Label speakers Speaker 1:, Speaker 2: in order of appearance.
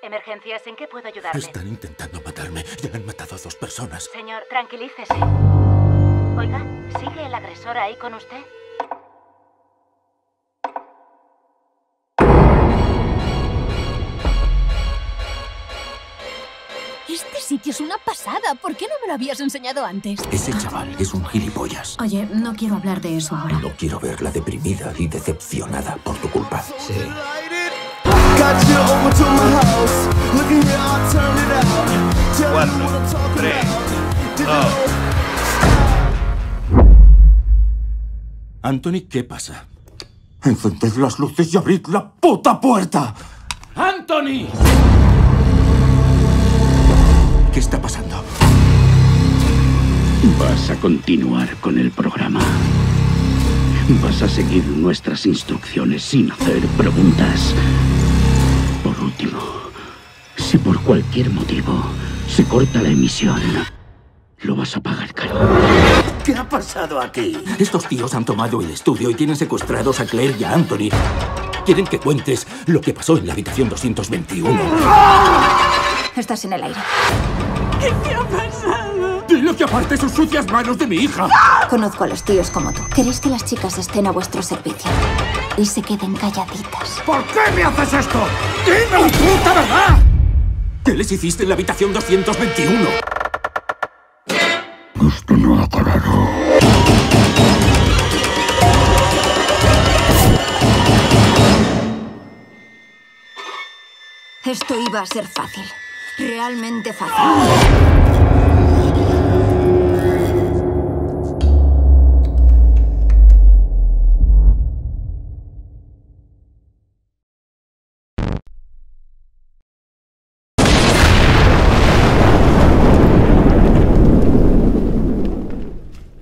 Speaker 1: Emergencias, ¿en qué puedo ayudarle?
Speaker 2: Están intentando matarme. Ya han matado a 2 personas.
Speaker 1: Señor, tranquilícese. Oiga, ¿sigue el agresor ahí con usted?
Speaker 3: Este sitio es una pasada. ¿Por qué no me lo habías enseñado antes?
Speaker 2: Ese chaval es un gilipollas.
Speaker 4: Oye, no quiero hablar de eso ahora.
Speaker 2: No quiero verla deprimida y decepcionada por tu culpa. Sí.
Speaker 5: 4, 3, 2.
Speaker 2: Anthony, ¿qué pasa? Encended las luces y abrid la puta puerta. ¡Anthony! ¿Qué está pasando?
Speaker 6: Vas a continuar con el programa. Vas a seguir nuestras instrucciones sin hacer preguntas. Por último, si por cualquier motivo se corta la emisión, lo vas a pagar caro.
Speaker 2: ¿Qué ha pasado aquí? Estos tíos han tomado el estudio y tienen secuestrados a Claire y a Anthony. Quieren que cuentes lo que pasó en la habitación 221.
Speaker 4: Estás en el aire.
Speaker 3: ¿Qué ha pasado?
Speaker 2: ¡Dile que aparte sus sucias manos de mi hija!
Speaker 4: Conozco a los tíos como tú. Queréis que las chicas estén a vuestro servicio y se queden calladitas.
Speaker 2: ¿Por qué me haces esto? ¡Dime la puta verdad! ¿Qué les hiciste en la habitación 221?
Speaker 6: Esto no ha acabado.
Speaker 4: Esto iba a ser fácil. Realmente fácil.